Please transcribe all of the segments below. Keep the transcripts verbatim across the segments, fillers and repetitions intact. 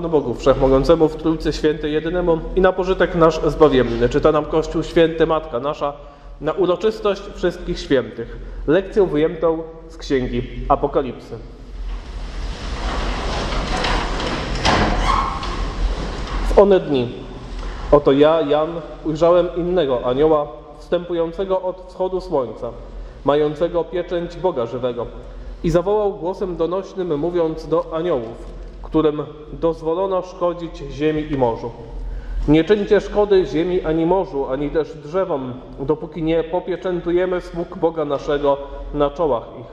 Panu Bogu Wszechmogącemu w Trójcy Świętej Jedynemu i na pożytek nasz zbawienny. Czyta nam Kościół Święty Matka Nasza na uroczystość wszystkich świętych. Lekcję wyjętą z Księgi Apokalipsy. W one dni, oto ja, Jan, ujrzałem innego anioła, wstępującego od wschodu słońca, mającego pieczęć Boga żywego, i zawołał głosem donośnym, mówiąc do aniołów, którym dozwolono szkodzić ziemi i morzu: nie czyńcie szkody ziemi ani morzu, ani też drzewom, dopóki nie popieczętujemy sług Boga naszego na czołach ich.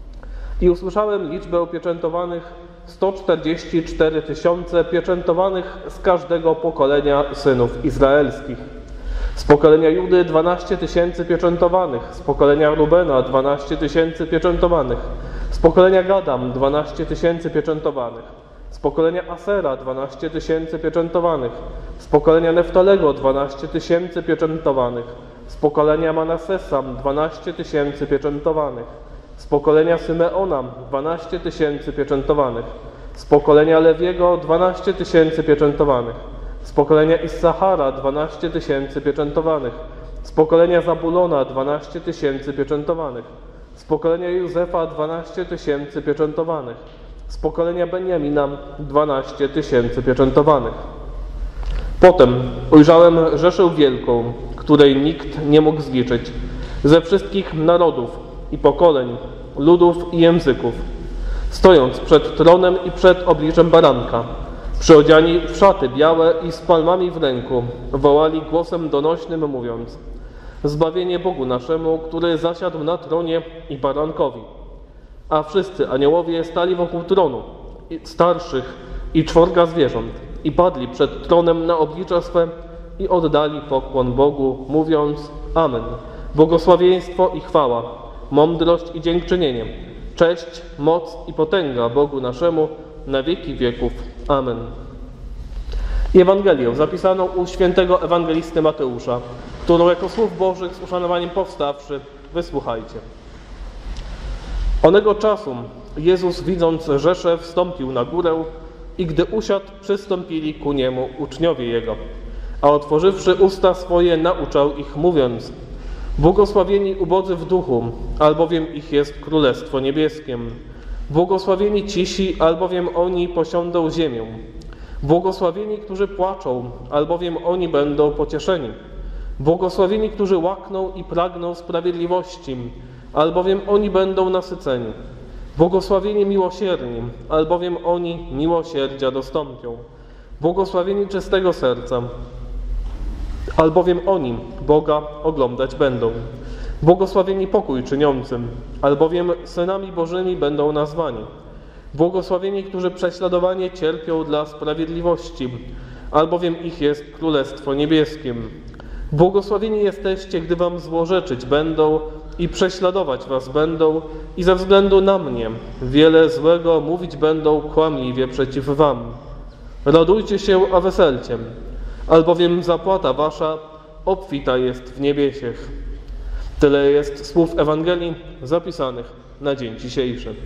I usłyszałem liczbę opieczętowanych: sto czterdzieści cztery tysiące pieczętowanych z każdego pokolenia synów izraelskich. Z pokolenia Judy dwanaście tysięcy pieczętowanych, z pokolenia Rubena dwanaście tysięcy pieczętowanych, z pokolenia Gadam dwanaście tysięcy pieczętowanych, z pokolenia Asera dwanaście tysięcy pieczętowanych, z pokolenia Neftalego dwanaście tysięcy pieczętowanych, z pokolenia Manassesa dwanaście tysięcy pieczętowanych, z pokolenia Symeona dwanaście tysięcy pieczętowanych, z pokolenia Lewiego dwanaście tysięcy pieczętowanych, z pokolenia Issachara dwanaście tysięcy pieczętowanych, z pokolenia Zabulona dwanaście tysięcy pieczętowanych, z pokolenia Józefa dwanaście tysięcy pieczętowanych, z pokolenia Benjamina dwanaście tysięcy pieczętowanych. Potem ujrzałem rzeszę wielką, której nikt nie mógł zliczyć, ze wszystkich narodów i pokoleń, ludów i języków, stojąc przed tronem i przed obliczem baranka, przyodziani w szaty białe i z palmami w ręku, wołali głosem donośnym, mówiąc: zbawienie Bogu naszemu, który zasiadł na tronie, i barankowi. A wszyscy aniołowie stali wokół tronu, starszych i czworga zwierząt, i padli przed tronem na oblicza swe i oddali pokłon Bogu, mówiąc: amen. Błogosławieństwo i chwała, mądrość i dziękczynienie, cześć, moc i potęga Bogu naszemu na wieki wieków. Amen. I Ewangelię zapisaną u świętego ewangelisty Mateusza, którą jako słów Bożych z uszanowaniem powstawszy wysłuchajcie. Onego czasu Jezus, widząc rzeszę, wstąpił na górę i gdy usiadł, przystąpili ku Niemu uczniowie Jego. A otworzywszy usta swoje, nauczał ich, mówiąc: błogosławieni ubodzy w duchu, albowiem ich jest Królestwo Niebieskie. Błogosławieni cisi, albowiem oni posiądą ziemię. Błogosławieni, którzy płaczą, albowiem oni będą pocieszeni. Błogosławieni, którzy łakną i pragną sprawiedliwości, albowiem oni będą nasyceni. Błogosławieni miłosierni, albowiem oni miłosierdzia dostąpią. Błogosławieni czystego serca, albowiem oni Boga oglądać będą. Błogosławieni pokój czyniącym, albowiem synami Bożymi będą nazwani. Błogosławieni, którzy prześladowanie cierpią dla sprawiedliwości, albowiem ich jest Królestwo Niebieskie. Błogosławieni jesteście, gdy wam złorzeczyć będą i prześladować was będą i ze względu na mnie wiele złego mówić będą kłamliwie przeciw wam. Radujcie się, a weselcie, albowiem zapłata wasza obfita jest w niebiesiech. Tyle jest słów Ewangelii zapisanych na dzień dzisiejszy.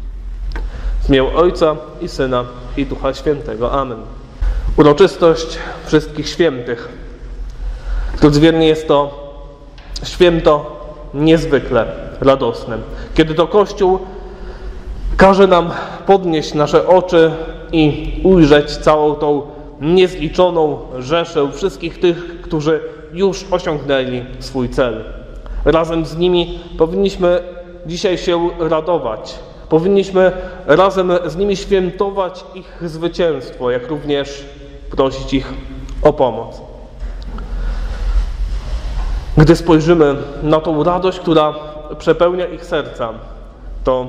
W imię Ojca i Syna i Ducha Świętego. Amen. Uroczystość wszystkich świętych. Wiernie jest to święto niezwykle radosne, kiedy to Kościół każe nam podnieść nasze oczy i ujrzeć całą tą niezliczoną rzeszę wszystkich tych, którzy już osiągnęli swój cel. Razem z nimi powinniśmy dzisiaj się radować. Powinniśmy razem z nimi świętować ich zwycięstwo, jak również prosić ich o pomoc. Gdy spojrzymy na tą radość, która przepełnia ich serca, to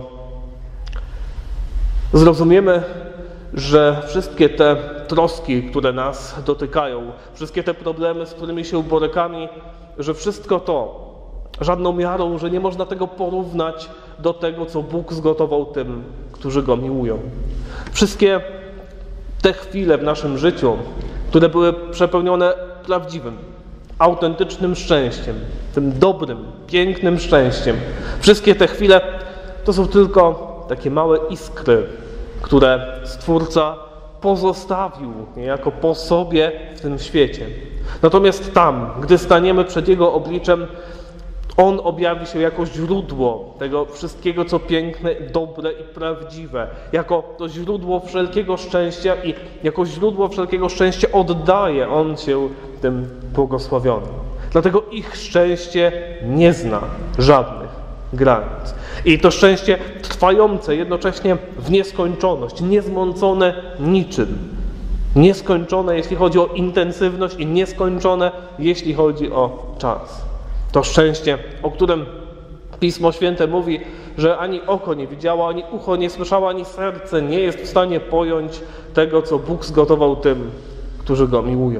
zrozumiemy, że wszystkie te troski, które nas dotykają, wszystkie te problemy, z którymi się borykamy, że wszystko to żadną miarą, że nie można tego porównać do tego, co Bóg zgotował tym, którzy Go miłują. Wszystkie te chwile w naszym życiu, które były przepełnione prawdziwym, autentycznym szczęściem, tym dobrym, pięknym szczęściem, wszystkie te chwile to są tylko takie małe iskry, które Stwórca pozostawił niejako po sobie w tym świecie. Natomiast tam, gdy staniemy przed Jego obliczem, On objawi się jako źródło tego wszystkiego, co piękne, dobre i prawdziwe. Jako to źródło wszelkiego szczęścia i jako źródło wszelkiego szczęścia oddaje On się tym błogosławionym. Dlatego ich szczęście nie zna żadnych granic. I to szczęście trwające jednocześnie w nieskończoność, niezmącone niczym. Nieskończone, jeśli chodzi o intensywność i nieskończone, jeśli chodzi o czas. To szczęście, o którym Pismo Święte mówi, że ani oko nie widziało, ani ucho nie słyszało, ani serce nie jest w stanie pojąć tego, co Bóg zgotował tym, którzy Go miłują.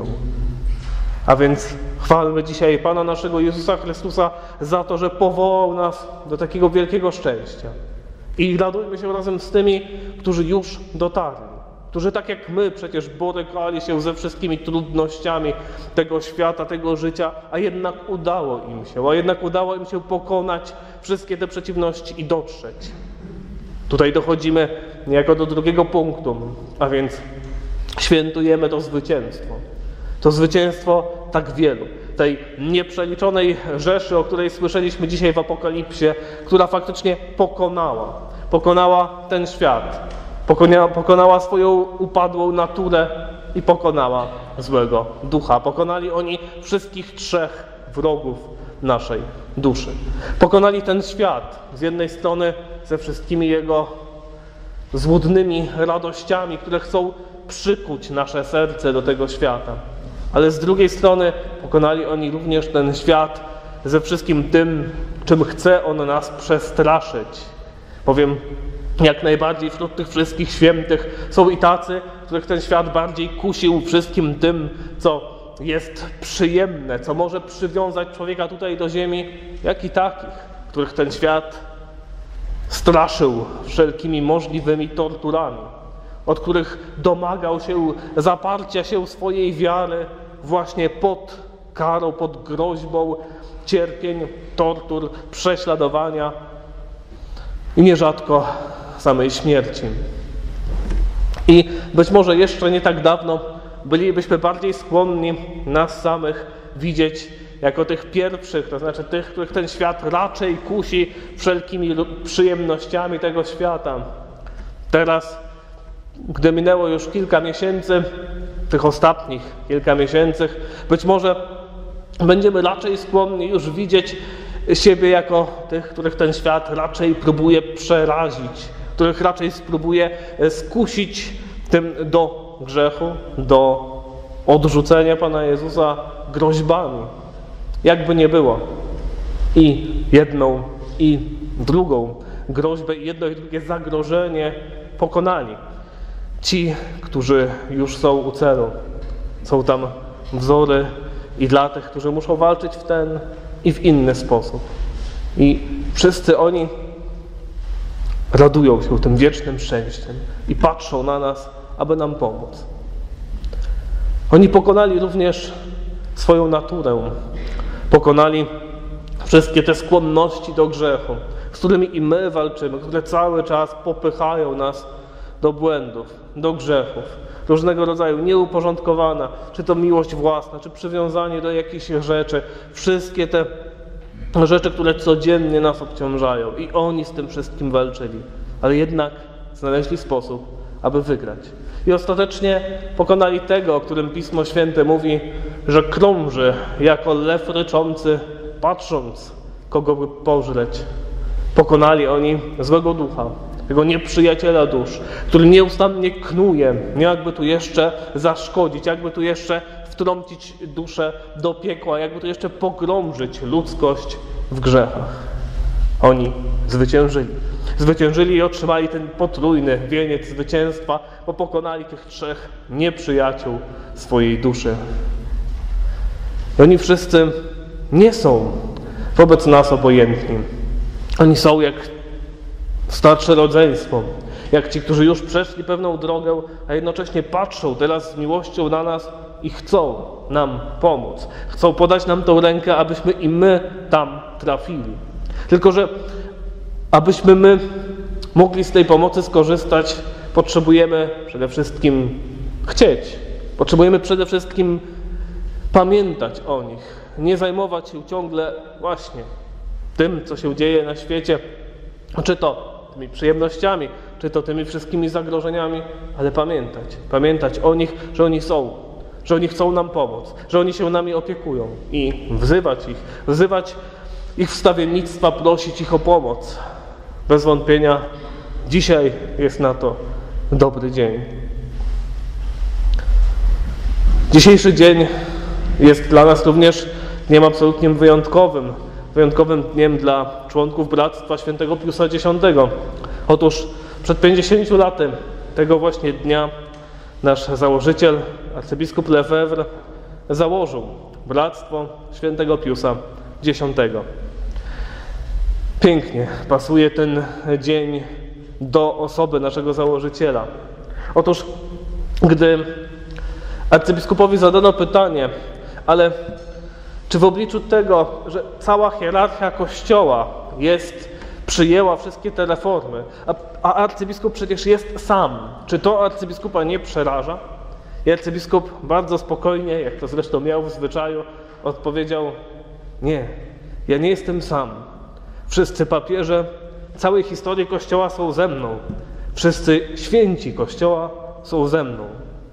A więc chwalmy dzisiaj Pana naszego Jezusa Chrystusa za to, że powołał nas do takiego wielkiego szczęścia. I radujmy się razem z tymi, którzy już dotarli. Którzy tak jak my przecież borykali się ze wszystkimi trudnościami tego świata, tego życia, a jednak udało im się, a jednak udało im się pokonać wszystkie te przeciwności i dotrzeć. Tutaj dochodzimy niejako do drugiego punktu, a więc świętujemy to zwycięstwo. To zwycięstwo tak wielu, tej nieprzeliczonej rzeszy, o której słyszeliśmy dzisiaj w Apokalipsie, która faktycznie pokonała, pokonała ten świat. Pokonała, pokonała swoją upadłą naturę i pokonała złego ducha. Pokonali oni wszystkich trzech wrogów naszej duszy. Pokonali ten świat z jednej strony ze wszystkimi jego złudnymi radościami, które chcą przykuć nasze serce do tego świata. Ale z drugiej strony pokonali oni również ten świat ze wszystkim tym, czym chce on nas przestraszyć. Bowiem jak najbardziej wśród tych wszystkich świętych są i tacy, których ten świat bardziej kusił wszystkim tym, co jest przyjemne, co może przywiązać człowieka tutaj do ziemi, jak i takich, których ten świat straszył wszelkimi możliwymi torturami, od których domagał się zaparcia się swojej wiary właśnie pod karą, pod groźbą cierpień, tortur, prześladowania i nierzadko samej śmierci. I być może jeszcze nie tak dawno bylibyśmy bardziej skłonni nas samych widzieć jako tych pierwszych, to znaczy tych, których ten świat raczej kusi wszelkimi przyjemnościami tego świata. Teraz, gdy minęło już kilka miesięcy, tych ostatnich kilka miesięcy, być może będziemy raczej skłonni już widzieć siebie jako tych, których ten świat raczej próbuje przerazić, których raczej spróbuje skusić tym do grzechu, do odrzucenia Pana Jezusa groźbami. Jakby nie było. I jedną, i drugą groźbę, i jedno i drugie zagrożenie pokonali. Ci, którzy już są u celu. Są tam wzory i dla tych, którzy muszą walczyć w ten i w inny sposób. I wszyscy oni radują się tym wiecznym szczęściem i patrzą na nas, aby nam pomóc. Oni pokonali również swoją naturę. Pokonali wszystkie te skłonności do grzechu, z którymi i my walczymy, które cały czas popychają nas do błędów, do grzechów, różnego rodzaju nieuporządkowana, czy to miłość własna, czy przywiązanie do jakichś rzeczy, wszystkie te rzeczy, które codziennie nas obciążają. I oni z tym wszystkim walczyli, ale jednak znaleźli sposób, aby wygrać. I ostatecznie pokonali tego, o którym Pismo Święte mówi, że krąży jako lew ryczący, patrząc, kogo by pożreć. Pokonali oni złego ducha, tego nieprzyjaciela dusz, który nieustannie knuje, jakby tu jeszcze zaszkodzić, jakby tu jeszcze wtrącić duszę do piekła, jakby tu jeszcze pogrążyć ludzkość w grzechach. Oni zwyciężyli. Zwyciężyli i otrzymali ten potrójny wieniec zwycięstwa, bo pokonali tych trzech nieprzyjaciół swojej duszy. I oni wszyscy nie są wobec nas obojętni. Oni są jak starsze rodzeństwo, jak ci, którzy już przeszli pewną drogę, a jednocześnie patrzą teraz z miłością na nas i chcą nam pomóc. Chcą podać nam tą rękę, abyśmy i my tam trafili. Tylko że abyśmy my mogli z tej pomocy skorzystać, potrzebujemy przede wszystkim chcieć. Potrzebujemy przede wszystkim pamiętać o nich, nie zajmować się ciągle właśnie tym, co się dzieje na świecie, czy to tymi przyjemnościami, czy to tymi wszystkimi zagrożeniami, ale pamiętać, pamiętać o nich, że oni są, że oni chcą nam pomóc, że oni się nami opiekują i wzywać ich, wzywać ich wstawiennictwa, prosić ich o pomoc. Bez wątpienia dzisiaj jest na to dobry dzień. Dzisiejszy dzień jest dla nas również dniem absolutnie wyjątkowym, wyjątkowym dniem dla członków Bractwa Świętego Piusa Dziesiątego. Otóż przed pięćdziesięciu laty tego właśnie dnia nasz założyciel, arcybiskup Lefebvre, założył Bractwo Świętego Piusa Dziesiątego. Pięknie pasuje ten dzień do osoby naszego założyciela. Otóż, gdy arcybiskupowi zadano pytanie, ale czy w obliczu tego, że cała hierarchia Kościoła jest, przyjęła wszystkie te reformy, a, a arcybiskup przecież jest sam, czy to arcybiskupa nie przeraża? I arcybiskup bardzo spokojnie, jak to zresztą miał w zwyczaju, odpowiedział: nie, ja nie jestem sam. Wszyscy papieże całej historii Kościoła są ze mną. Wszyscy święci Kościoła są ze mną.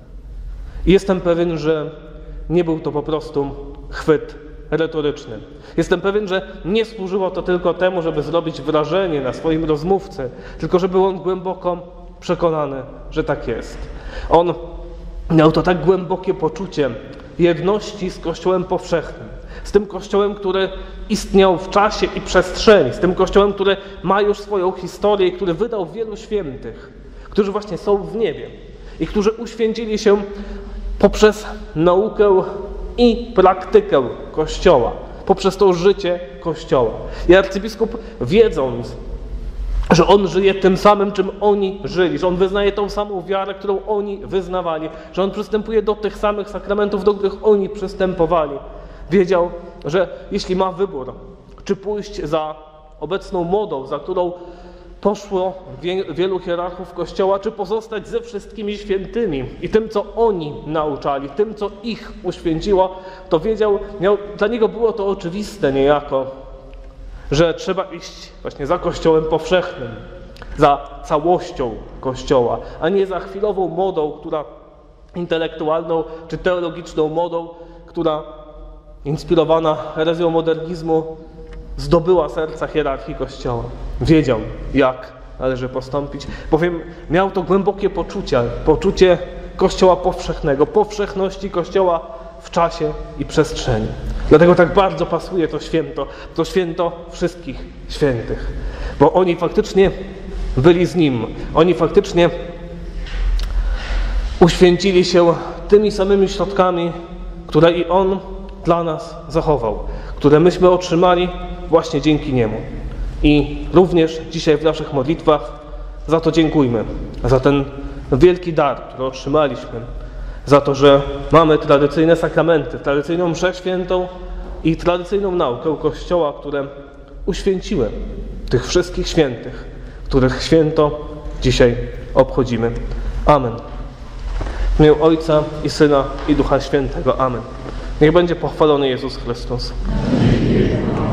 I jestem pewien, że nie był to po prostu chwyt retoryczny. Jestem pewien, że nie służyło to tylko temu, żeby zrobić wrażenie na swoim rozmówcy, tylko że był on głęboko przekonany, że tak jest. On miał to tak głębokie poczucie jedności z Kościołem powszechnym, z tym Kościołem, który istniał w czasie i przestrzeni, z tym Kościołem, który ma już swoją historię i który wydał wielu świętych, którzy właśnie są w niebie i którzy uświęcili się poprzez naukę i praktykę Kościoła, poprzez to życie Kościoła. I arcybiskup, wiedząc, że on żyje tym samym, czym oni żyli, że on wyznaje tą samą wiarę, którą oni wyznawali, że on przystępuje do tych samych sakramentów, do których oni przystępowali, wiedział, że jeśli ma wybór, czy pójść za obecną modą, za którą poszło wie, wielu hierarchów Kościoła, czy pozostać ze wszystkimi świętymi i tym, co oni nauczali, tym, co ich uświęciło, to wiedział, miał, dla niego było to oczywiste niejako, że trzeba iść właśnie za Kościołem powszechnym, za całością Kościoła, a nie za chwilową modą, która intelektualną czy teologiczną modą, która inspirowana herezją modernizmu zdobyła serca hierarchii Kościoła. Wiedział, jak należy postąpić, bowiem miał to głębokie poczucie, poczucie Kościoła powszechnego, powszechności Kościoła w czasie i przestrzeni. Dlatego tak bardzo pasuje to święto, to święto wszystkich świętych, bo oni faktycznie byli z Nim, oni faktycznie uświęcili się tymi samymi środkami, które i On dla nas zachował, które myśmy otrzymali właśnie dzięki Niemu. I również dzisiaj w naszych modlitwach za to dziękujmy, za ten wielki dar, który otrzymaliśmy, za to, że mamy tradycyjne sakramenty, tradycyjną mszę świętą i tradycyjną naukę Kościoła, które uświęciły tych wszystkich świętych, których święto dzisiaj obchodzimy. Amen. W imię Ojca i Syna i Ducha Świętego. Amen. Niech będzie pochwalony Jezus Chrystus.